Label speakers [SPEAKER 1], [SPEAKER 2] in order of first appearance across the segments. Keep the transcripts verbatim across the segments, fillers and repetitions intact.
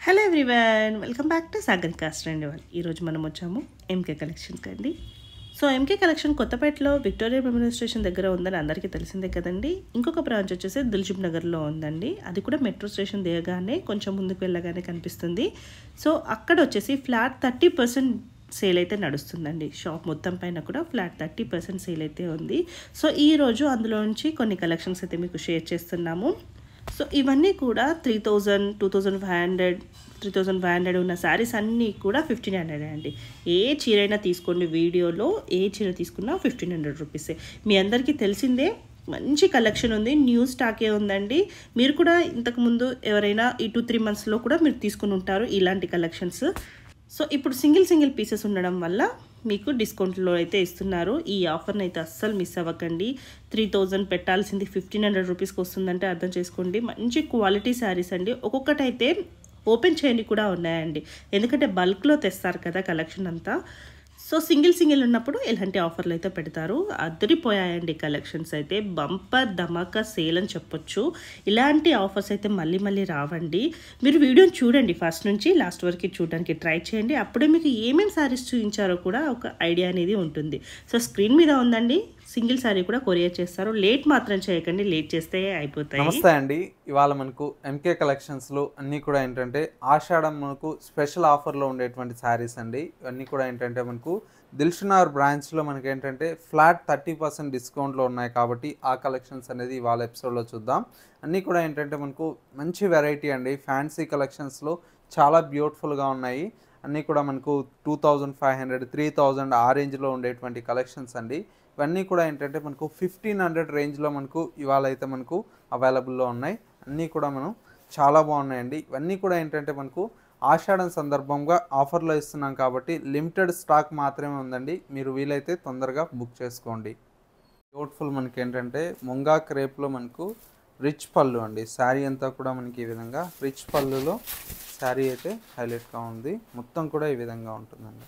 [SPEAKER 1] Hello everyone, welcome back to Sagarika's రెండు వాళ్ళు. ఈరోజు మనం వచ్చాము ఎంకే కలెక్షన్కి అండి. సో ఎంకే కలెక్షన్ కొత్తపేటలో విక్టోరియా మెమోరియల్ స్టేషన్ దగ్గర ఉందని అందరికీ తెలిసిందే కదండి. ఇంకొక బ్రాంచ్ వచ్చేసి దిల్షుక్ నగర్లో ఉందండి. అది కూడా మెట్రో స్టేషన్ దిగగానే కొంచెం ముందుకు వెళ్ళగానే కనిపిస్తుంది. సో అక్కడ వచ్చేసి ఫ్లాట్ థర్టీ పర్సెంట్ సేల్ అయితే నడుస్తుందండి. షాప్ మొత్తం పైన కూడా ఫ్లాట్ థర్టీ పర్సెంట్ సేల్ అయితే ఉంది. సో ఈరోజు అందులో నుంచి కొన్ని కలెక్షన్స్ అయితే మీకు షేర్ చేస్తున్నాము. సో ఇవన్నీ కూడా three thousand two thousand five hundred three thousand five hundred ఉన్న శారీస్ అన్నీ కూడా ఫిఫ్టీన్ హండ్రెడ్ అండి. ఏ చీరైనా తీసుకోండి, వీడియోలో ఏ చీర తీసుకున్నా ఫిఫ్టీన్ హండ్రెడ్ రూపీసే. మీ అందరికీ తెలిసిందే, మంచి కలెక్షన్ ఉంది, న్యూ స్టాకే ఉందండి. మీరు కూడా ఇంతకుముందు ఎవరైనా ఈ టూ త్రీ మంత్స్లో కూడా మీరు తీసుకుని ఉంటారు ఇలాంటి కలెక్షన్స్. సో ఇప్పుడు సింగిల్ సింగిల్ పీసెస్ ఉండడం వల్ల మీకు డిస్కౌంట్లో అయితే ఇస్తున్నారు. ఈ ఆఫర్ని అయితే అస్సలు మిస్ అవ్వకండి. త్రీ థౌజండ్ పెట్టాల్సింది ఫిఫ్టీన్ హండ్రెడ్ రూపీస్కి వస్తుందంటే అర్థం చేసుకోండి. మంచి క్వాలిటీ శారీస్ అండి. ఒక్కొక్కటైతే ఓపెన్ చేయని కూడా ఉన్నాయండి, ఎందుకంటే బల్క్లో తెస్తారు కదా కలెక్షన్ అంతా. సో సింగిల్ సింగిల్ ఉన్నప్పుడు ఇలాంటి ఆఫర్లు అయితే పెడతారు. అదిరిపోయాయండి కలెక్షన్స్ అయితే, బంపర్ ధమాకా సేల్ అని చెప్పొచ్చు. ఇలాంటి ఆఫర్స్ అయితే మళ్ళీ మళ్ళీ రావండి. మీరు వీడియోని చూడండి, ఫస్ట్ నుంచి లాస్ట్ వరకు చూడడానికి ట్రై చేయండి. అప్పుడే మీకు ఏమేమి శారీస్ చూపించారో కూడా ఒక ఐడియా అనేది ఉంటుంది. సో స్క్రీన్ మీద ఉందండి, సింగిల్ శారీ కూడా కొరియర్ చేస్తారు. లేట్ మాత్రం చేయకండి, లేట్ చేస్తే అయిపోతాయి.
[SPEAKER 2] నమస్తే అండి. ఇవాళ మనకు ఎంకే కలెక్షన్స్లో అన్నీ కూడా ఏంటంటే ఆషాఢం మనకు స్పెషల్ ఆఫర్లో ఉండేటువంటి శారీస్ అండి. ఇవన్నీ కూడా ఏంటంటే మనకు దిల్షునగర్ బ్రాంచ్లో మనకి ఏంటంటే ఫ్లాట్ థర్టీ పర్సెంట్ డిస్కౌంట్లో ఉన్నాయి కాబట్టి ఆ కలెక్షన్స్ అనేది ఇవాళ ఎపిసోడ్లో చూద్దాం. అన్నీ కూడా ఏంటంటే మనకు మంచి వెరైటీ అండి. ఫ్యాన్సీ కలెక్షన్స్లో చాలా బ్యూటిఫుల్గా ఉన్నాయి. అన్నీ కూడా మనకు two thousand five hundred three thousand ఆ రేంజ్లో ఉండేటువంటి కలెక్షన్స్ అండి. ఇవన్నీ కూడా ఏంటంటే మనకు ఫిఫ్టీన్ హండ్రెడ్ రేంజ్లో మనకు ఇవాళ అయితే మనకు అవైలబుల్లో ఉన్నాయి. అన్నీ కూడా మనం చాలా బాగున్నాయండి. ఇవన్నీ కూడా ఏంటంటే మనకు ఆషాఢం సందర్భంగా ఆఫర్లో ఇస్తున్నాం కాబట్టి లిమిటెడ్ స్టాక్ మాత్రమే ఉందండి. మీరు వీలైతే తొందరగా బుక్ చేసుకోండి. బ్యూటిఫుల్ మనకి ఏంటంటే ముంగా క్రేప్లో మనకు రిచ్ పళ్ళు అండి. శారీ అంతా కూడా మనకి ఈ విధంగా రిచ్ పళ్ళులో శారీ అయితే హైలైట్గా ఉంది. మొత్తం కూడా ఈ విధంగా ఉంటుందండి.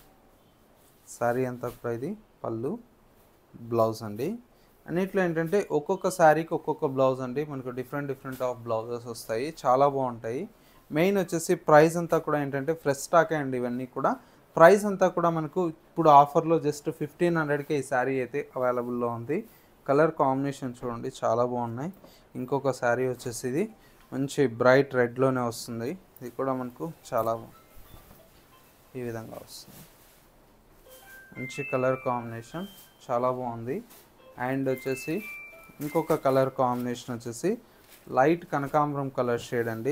[SPEAKER 2] శారీ అంతా కూడా ఇది పళ్ళు, బ్లౌజ్ అండి. అన్నిట్లో ఏంటంటే ఒక్కొక్క శారీకి ఒక్కొక్క బ్లౌజ్ అండి. మనకు డిఫరెంట్ డిఫరెంట్ ఆఫ్ బ్లౌజెస్ వస్తాయి, చాలా బాగుంటాయి. మెయిన్ వచ్చేసి ప్రైస్ అంతా కూడా ఏంటంటే ఫ్రెష్ స్టాకే అండి. ఇవన్నీ కూడా ప్రైస్ అంతా కూడా మనకు ఇప్పుడు ఆఫర్లో జస్ట్ ఫిఫ్టీన్ హండ్రెడ్కే ఈ శారీ అయితే అవైలబుల్లో ఉంది. కలర్ కాంబినేషన్ చూడండి, చాలా బాగున్నాయి. ఇంకొక శారీ వచ్చేసి ఇది మంచి బ్రైట్ రెడ్లోనే వస్తుంది. ఇది కూడా మనకు చాలా ఈ విధంగా వస్తుంది. మంచి కలర్ కాంబినేషన్, చాలా బాగుంది. అండ్ వచ్చేసి ఇంకొక కలర్ కాంబినేషన్ వచ్చేసి లైట్ కనకాంబరం కలర్ షేడ్ అండి.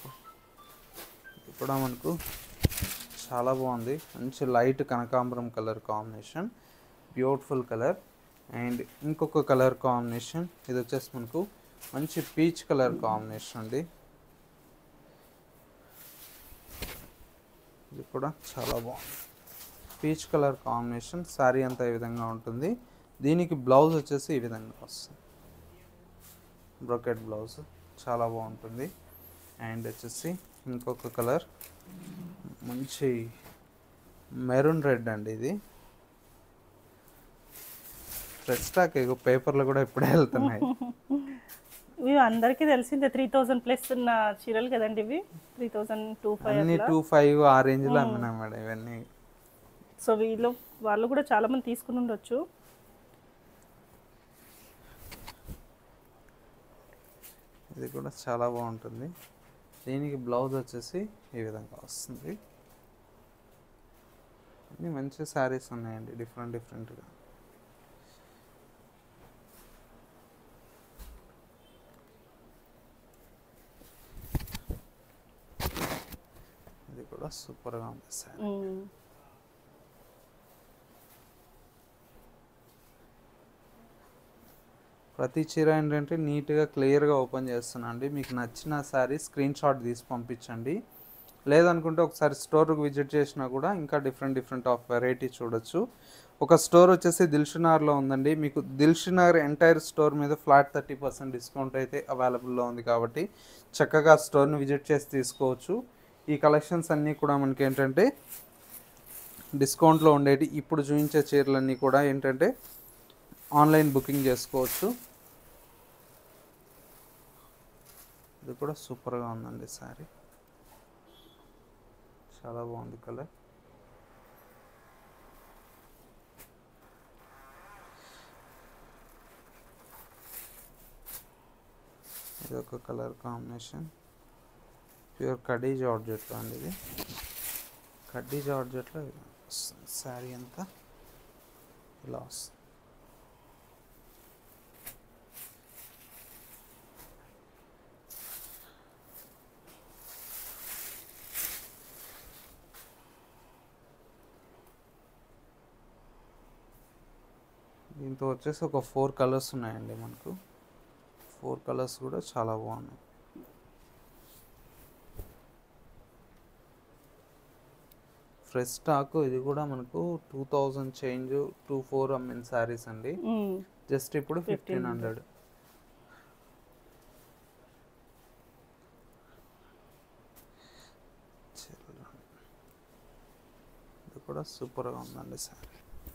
[SPEAKER 2] ఇది కూడా మనకు చాలా బాగుంది. మంచి లైట్ కనకాంబరం colour combination, beautiful colour. And ఇంకొక కలర్ కాంబినేషన్ ఇది వచ్చేసి మనకు మంచి పీచ్ కలర్ కాంబినేషన్ అండి. ఇది కూడా చాలా బాగుంది. పీచ్ కలర్ కాంబినేషన్, శారీ అంతా ఈ విధంగా ఉంటుంది. దీనికి బ్లౌజ్ వచ్చేసి ఈ విధంగా వస్తుంది, బ్రోకెట్ బ్లౌజ్, చాలా బాగుంటుంది. అండ్ వచ్చేసి ఇంకొక కలర్ మంచి మెరూన్ రెడ్ అండి. ఇది ఫ్రెష్ స్టాక్, పేపర్లు కూడా ఇప్పుడే వెళ్తున్నాయి.
[SPEAKER 1] ఇవి అందరికీ తెలిసిందే, త్రీ థౌజండ్ ప్లస్ ఉన్న చీరలు కదండి ఇవి. త్రీ థౌజండ్ టూ ఫైవ్
[SPEAKER 2] అన్ని టూ ఫైవ్ ఆ రేంజ్లో అమ్మినాం మేడం ఇవన్నీ.
[SPEAKER 1] సో వీళ్ళు వాళ్ళు కూడా చాలా మంది తీసుకుని ఉండొచ్చు.
[SPEAKER 2] ఇది కూడా చాలా బాగుంటుంది. దీనికి బ్లౌజ్ వచ్చేసి ఈ విధంగా వస్తుంది. అన్నీ మంచి శారీస్ ఉన్నాయండి, డిఫరెంట్ డిఫరెంట్గా. ఇది కూడా సూపర్గా ఉంది శారీ. ప్రతి చీర ఏంటంటే నీట్గా క్లియర్గా ఓపెన్ చేస్తున్నా అండి. మీకు నచ్చిన శారీ స్క్రీన్ షాట్ తీసి పంపించండి. లేదనుకుంటే ఒకసారి స్టోర్కి విజిట్ చేసినా కూడా ఇంకా డిఫరెంట్ డిఫరెంట్ ఆఫ్ వెరైటీ చూడొచ్చు. ఒక స్టోర్ వచ్చేసి దిల్షునగర్లో ఉందండి. మీకు దిల్షునగర్ ఎంటైర్ స్టోర్ మీద ఫ్లాట్ థర్టీ పర్సెంట్ డిస్కౌంట్ అయితే అవైలబుల్లో ఉంది కాబట్టి చక్కగా స్టోర్ని విజిట్ చేసి తీసుకోవచ్చు. ఈ కలెక్షన్స్ అన్నీ కూడా మనకి ఏంటంటే డిస్కౌంట్లో ఉండేవి. ఇప్పుడు చూపించే చీరలన్నీ కూడా ఏంటంటే ఆన్లైన్ బుకింగ్ చేసుకోవచ్చు. ఇది కూడా సూపర్గా ఉందండి శారీ. చాలా బాగుంది కలర్. ఇది ఒక కలర్ కాంబినేషన్. ప్యూర్ కడ్డీ జార్జెట్లో అండి. ఇది కడ్డీ జార్జెట్లో శారీ అంతా ఇలా వస్తుంది. దీంతో వచ్చేసి ఒక ఫోర్ కలర్స్ ఉన్నాయండి మనకు. ఫోర్ కలర్స్ కూడా చాలా బాగున్నాయి. Fresh stock. ఇది కూడా మనకు two thousand change two four అమ్మిన శారీస్ అండి. జస్ట్ ఇప్పుడు ఫిఫ్టీన్ హండ్రెడ్. ఇది కూడా సూపర్గా ఉందండి శారీ.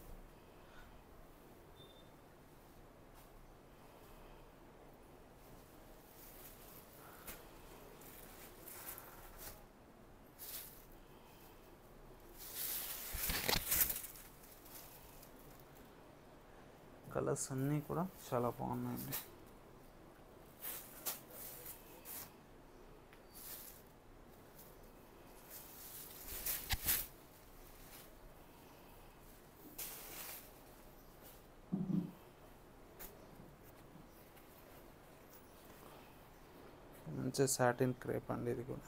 [SPEAKER 2] కలర్స్ అన్నీ కూడా చాలా బాగున్నాయండి. మంచి సాటిన్ క్రేప్ అండి. ఇది కూడా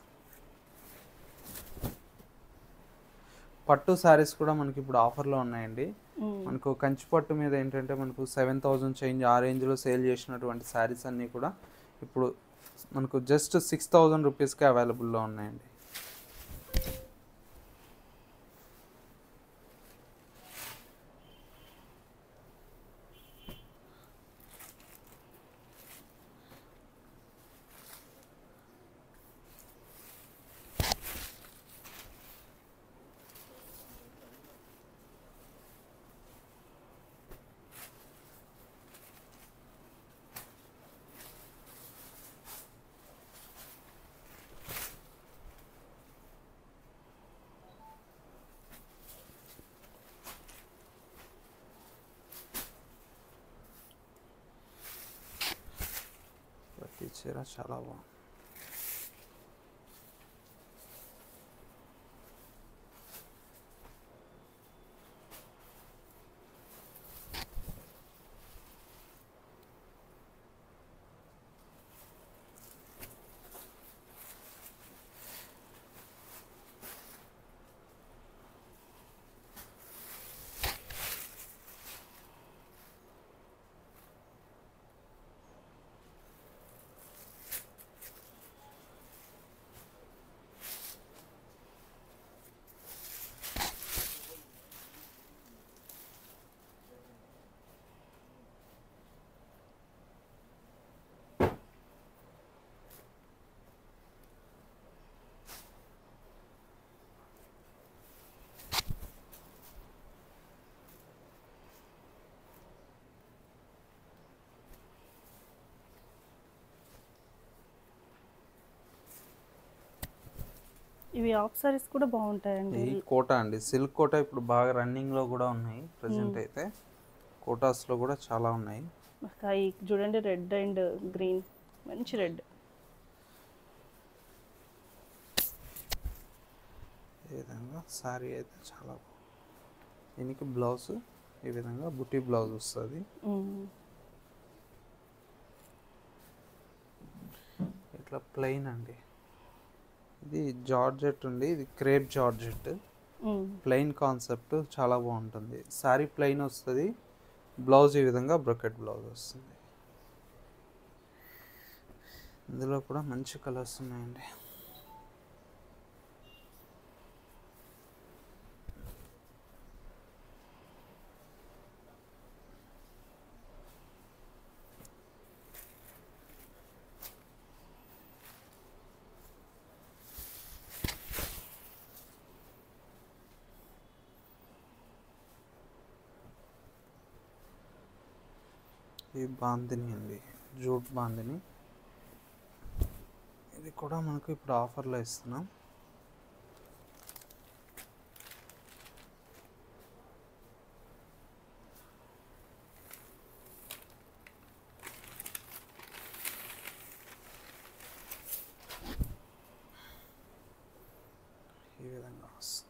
[SPEAKER 2] పట్టు శారీస్ కూడా మనకి ఇప్పుడు ఆఫర్లో ఉన్నాయండి. మనకు కంచి పట్టు మీద ఏంటంటే మనకు సెవెన్ థౌజండ్ చేంజ్ ఆ రేంజ్లో సేల్ చేసినటువంటి శారీస్ అన్నీ కూడా ఇప్పుడు మనకు జస్ట్ సిక్స్ థౌజండ్ రూపీస్కి అవైలబుల్లో ఉన్నాయండి. ప్రతి చీర చాలా బాగుంది.
[SPEAKER 1] ఇవి ఆఫ్ సారీస్ కూడా బాగుంటాయండి.
[SPEAKER 2] ఈ కోటా అండి, సిల్క్ కోటా ఇప్పుడు బాగా రన్నింగ్లో కూడా ఉన్నాయి ప్రజెంట్ అయితే. కోటాస్లో కూడా చాలా ఉన్నాయి.
[SPEAKER 1] ఈ చూడండి రెడ్ అండ్ గ్రీన్, మంచి రెడ్.
[SPEAKER 2] ఈ విధంగా శారీ అయితే చాలా బాగుంది. దీనికి బ్లౌజ్ ఈ విధంగా బుటీ బ్లౌజ్ వస్తుంది. ఇట్లా ప్లెయిన్ అండి. ఇది జార్జెట్ ఉంది, ఇది క్రేప్ జార్జెట్. ప్లెయిన్ కాన్సెప్ట్ చాలా బాగుంటుంది. శారీ ప్లెయిన్ వస్తుంది, బ్లౌజ్ ఈ విధంగా బ్రొకెట్ బ్లౌజ్ వస్తుంది. ఇందులో కూడా మంచి కలర్స్ ఉన్నాయండి. ఇది బాందిని అండి, జూట్ బాందిని. ఇది కూడా మనకు ఇప్పుడు ఆఫర్లో ఇస్తున్నాం. ఈ విధంగా వస్తుంది.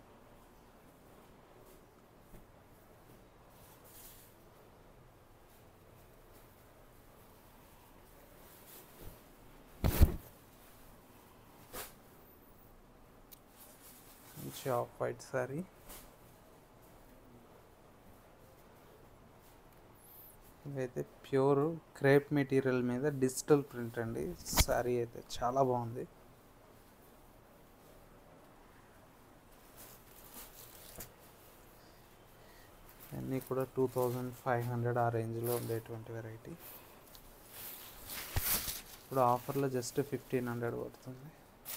[SPEAKER 2] మంచి ఆఫ్ వైట్ సారీ. ఇదైతే ప్యూర్ క్రేప్ మెటీరియల్ మీద డిజిటల్ ప్రింట్ అండి. సారీ అయితే చాలా బాగుంది. అన్నీ కూడా టూ థౌజండ్ ఫైవ్ హండ్రెడ్ ఆ రేంజ్లో ఉండేటువంటి వెరైటీ. ఇప్పుడు ఆఫర్లో జస్ట్ ఫిఫ్టీన్ హండ్రెడ్ పడుతుంది.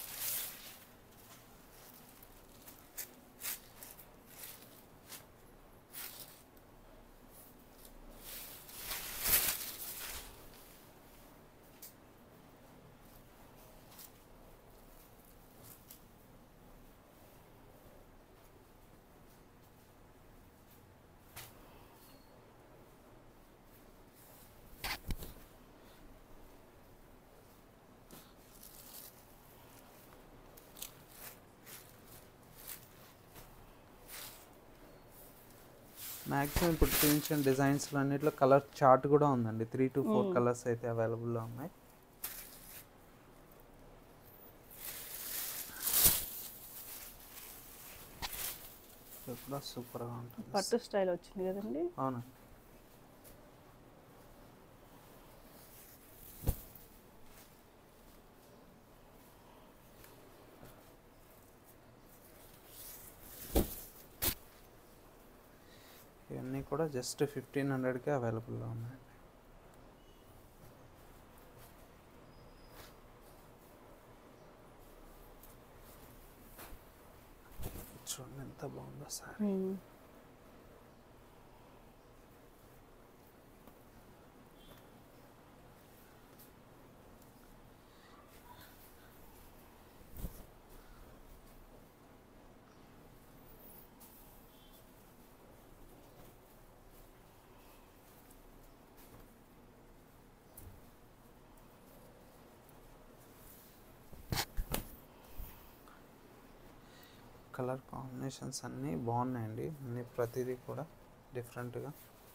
[SPEAKER 2] మ్యాక్సిమం ఇప్పుడు చూపించిన డిజైన్స్లో అన్నిట్లో కలర్ చార్ట్ కూడా ఉందండి. త్రీ టు ఫోర్ కలర్స్ అయితే అవైలబుల్లో ఉన్నాయి. కూడా సూపర్గా ఉంటుంది.
[SPEAKER 1] పట్టు స్టైల్ వచ్చింది కదండి.
[SPEAKER 2] అవునండి. ఇవన్నీ కూడా జస్ట్ ఫిఫ్టీన్ హండ్రెడ్కే అవైలబుల్లో ఉన్నాయండి. చూడండి ఎంత బాగుందో సారీ. కలర్ కాంబినేషన్స్ అన్నీ బాగున్నాయండి. అన్ని ప్రతిదీ కూడా డిఫరెంట్గా.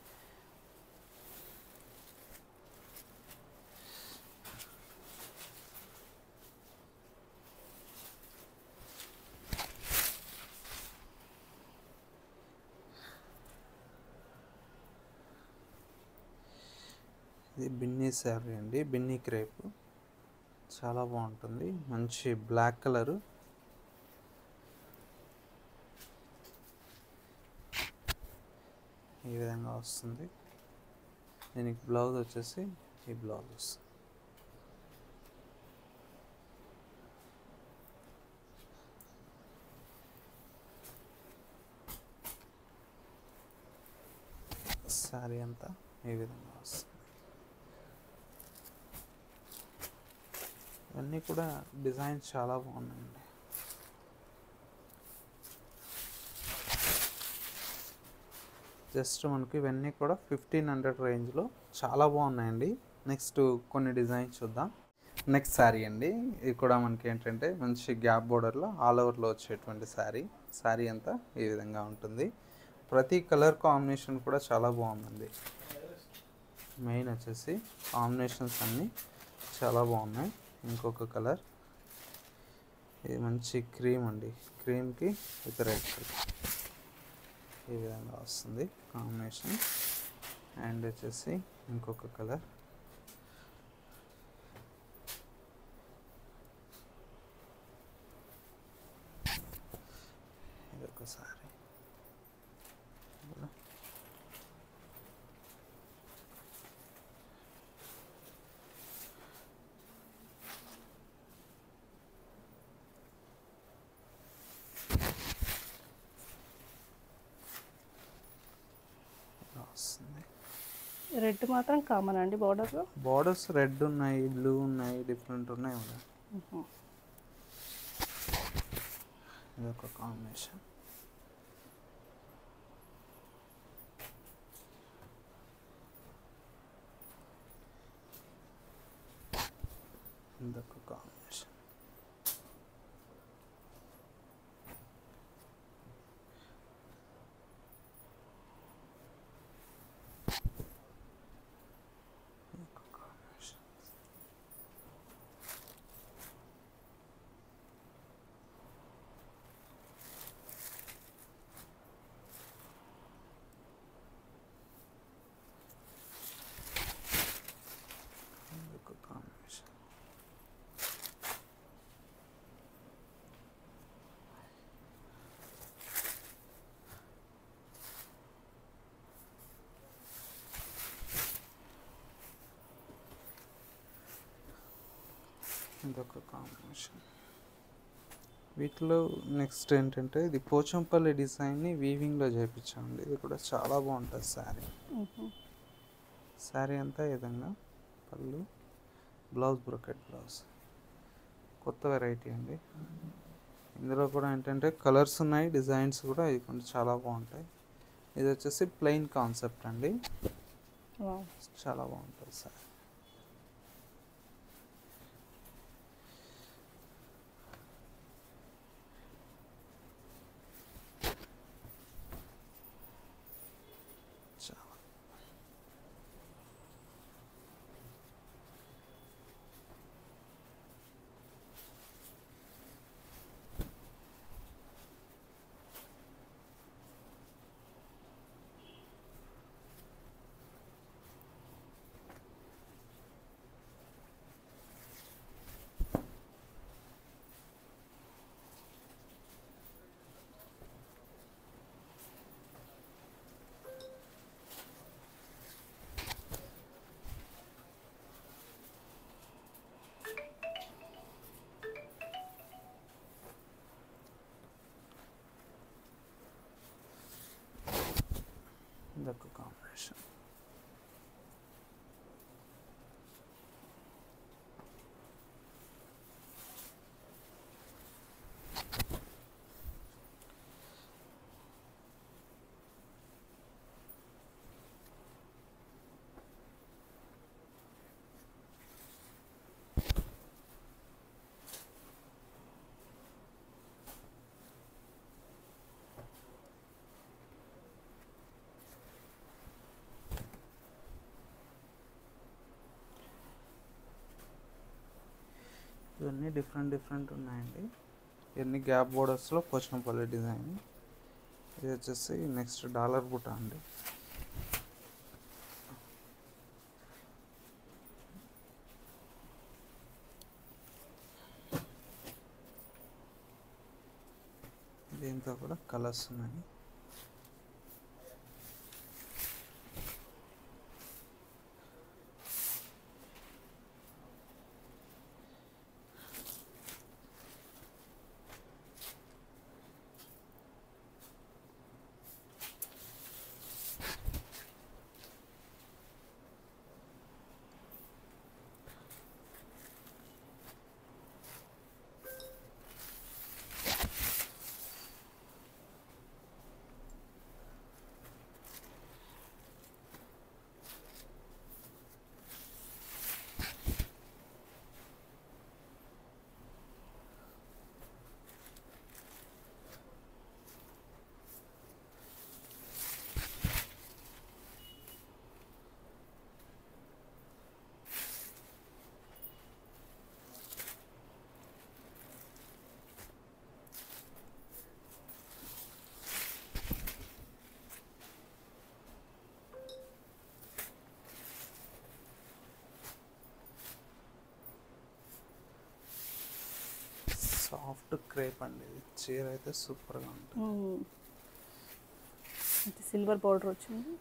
[SPEAKER 2] ఇది బిన్నీ శారీ అండి, బిన్నీ క్రేప్. చాలా బాగుంటుంది. మంచి బ్లాక్ కలరు. ఈ విధంగా వస్తుంది. దీనికి బ్లౌజ్ వచ్చేసి ఈ బ్లౌజ్ వస్తుంది. సారీ అంతా ఈ విధంగా వస్తుంది. ఇవన్నీ కూడా డిజైన్స్ చాలా బాగున్నాయండి. జస్ట్ మనకి ఇవన్నీ కూడా ఫిఫ్టీన్ హండ్రెడ్ రేంజ్లో చాలా బాగున్నాయండి. నెక్స్ట్ కొన్ని డిజైన్స్ చూద్దాం. నెక్స్ట్ శారీ అండి. ఇది కూడా మనకి ఏంటంటే మంచి గ్యాప్ బోర్డర్లో ఆల్ ఓవర్లో వచ్చేటువంటి శారీ. శారీ అంతా ఈ విధంగా ఉంటుంది. ప్రతి కలర్ కాంబినేషన్ కూడా చాలా బాగుందండి. మెయిన్ వచ్చేసి కాంబినేషన్స్ అన్నీ చాలా బాగున్నాయి. ఇంకొక కలర్ ఇది మంచి క్రీమ్ అండి. క్రీమ్కి విత్ రెడ్ కలర్ ఈ విధంగా వస్తుంది కాంబినేషన్. అండ్ వచ్చేసి ఇంకొక కలర్ ఇదొక సారీ.
[SPEAKER 1] రెడ్ మాత్రం కామన్ అండి. బార్డర్లో
[SPEAKER 2] బార్డర్స్ రెడ్ ఉన్నాయి, బ్లూ ఉన్నాయి, డిఫరెంట్ ఉన్నాయి. ఇదొక కాంబినేషన్. ఇదొక కాంబినేషన్. ఇదొక కాంబినేషన్. వీటిలో నెక్స్ట్ ఏంటంటే ఇది పోచంపల్లి డిజైన్ని వీవింగ్లో చేయించామండి. ఇది కూడా చాలా బాగుంటుంది శారీ. శారీ అంతా ఈ విధంగా పళ్ళు, బ్లౌజ్ బ్రొకెట్ బ్లౌజ్. కొత్త వెరైటీ అండి. ఇందులో కూడా ఏంటంటే కలర్స్ ఉన్నాయి, డిజైన్స్ కూడా ఇవి కొంచెం చాలా బాగుంటాయి. ఇది వచ్చేసి ప్లెయిన్ కాన్సెప్ట్ అండి. చాలా బాగుంటుంది సార్. ఇదొక కాంబినేషన్. ఇవన్నీ డిఫరెంట్ డిఫరెంట్ ఉన్నాయండి. ఇవన్నీ గ్యాప్ బోర్డర్స్లో పోచంపల్లి డిజైన్. ఇది వచ్చేసి నెక్స్ట్ డాలర్ బుట్ట అండి. దీంతో కూడా కలర్స్ ఉన్నాయి. సాఫ్ట్ క్రేప్ అండి. చీర అయితే సూపర్గా ఉంటుంది.
[SPEAKER 1] సిల్వర్ పౌడర్ వచ్చింది.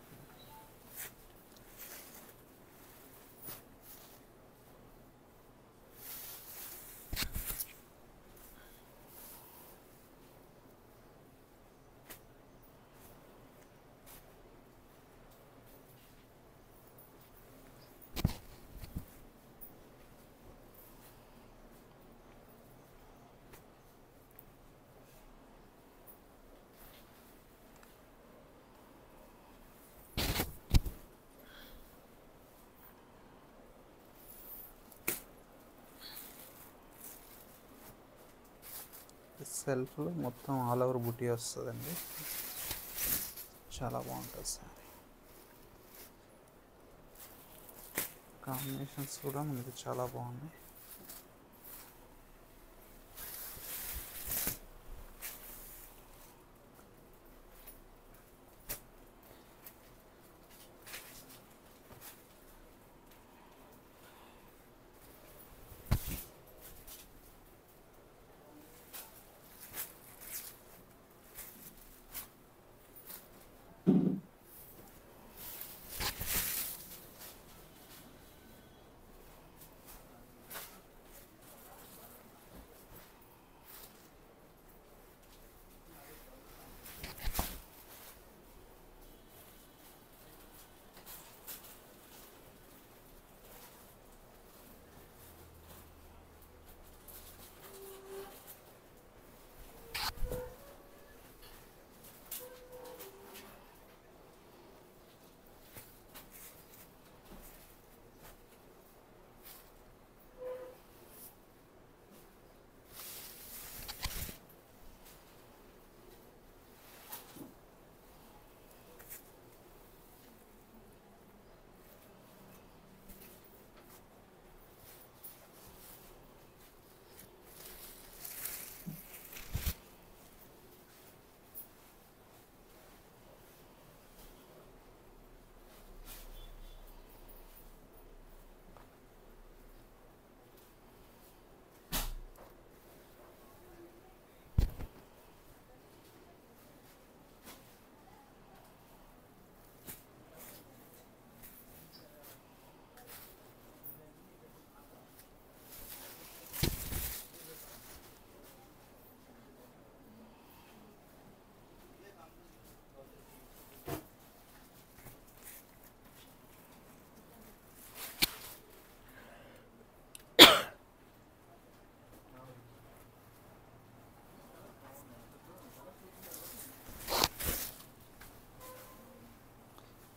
[SPEAKER 2] సెల్ఫ్లో మొత్తం ఆల్ ఓవర్ బుటీ వస్తుందండి. చాలా బాగుంటుంది సారీ. కాంబినేషన్స్ కూడా మనకి చాలా బాగున్నాయి.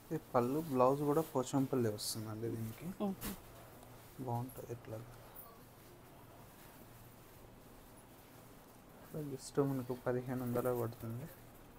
[SPEAKER 2] ఈ పళ్ళు బ్లౌజ్ కూడా పోచంపల్లి వస్తుందండి దీనికి, బాగుంటుంది ఇట్లా. జస్ట్ మనకు పదిహేను వందల పడుతుంది.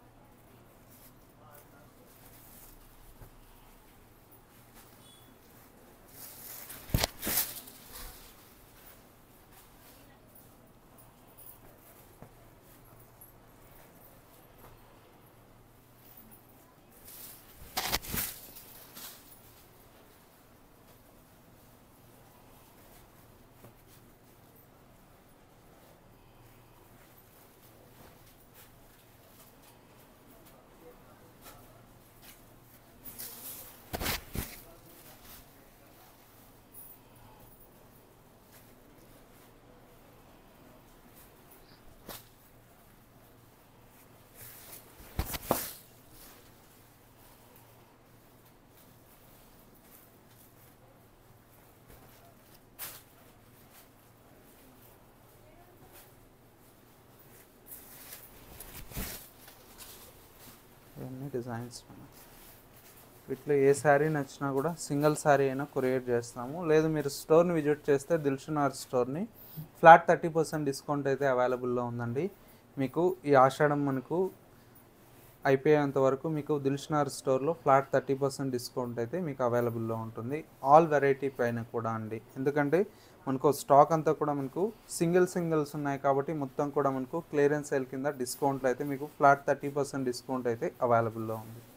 [SPEAKER 2] ఇవన్నీ డిజైన్స్. వీటిలో ఏ శారీ నచ్చినా కూడా సింగిల్ శారీ అయినా కొరియర్ చేస్తాము. లేదు మీరు స్టోర్ని విజిట్ చేస్తే దిల్షునార్ స్టోర్ని ఫ్లాట్ థర్టీ పర్సెంట్ డిస్కౌంట్ అయితే అవైలబుల్లో ఉందండి. మీకు ఈ ఆషాఢం మనకు అయిపోయేంత వరకు మీకు దిల్షునార్ స్టోర్లో ఫ్లాట్ థర్టీ పర్సెంట్ డిస్కౌంట్ అయితే మీకు అవైలబుల్లో ఉంటుంది, ఆల్ వెరైటీ పైన కూడా అండి. ఎందుకంటే మనకు స్టాక్ అంతా కూడా మనకు సింగిల్ సింగిల్స్ ఉన్నాయి కాబట్టి మొత్తం కూడా మనకు క్లియరెన్స్ సేల్ కింద డిస్కౌంట్లో అయితే మీకు ఫ్లాట్ థర్టీ పర్సెంట్ డిస్కౌంట్ అయితే అవైలబుల్లో ఉంది.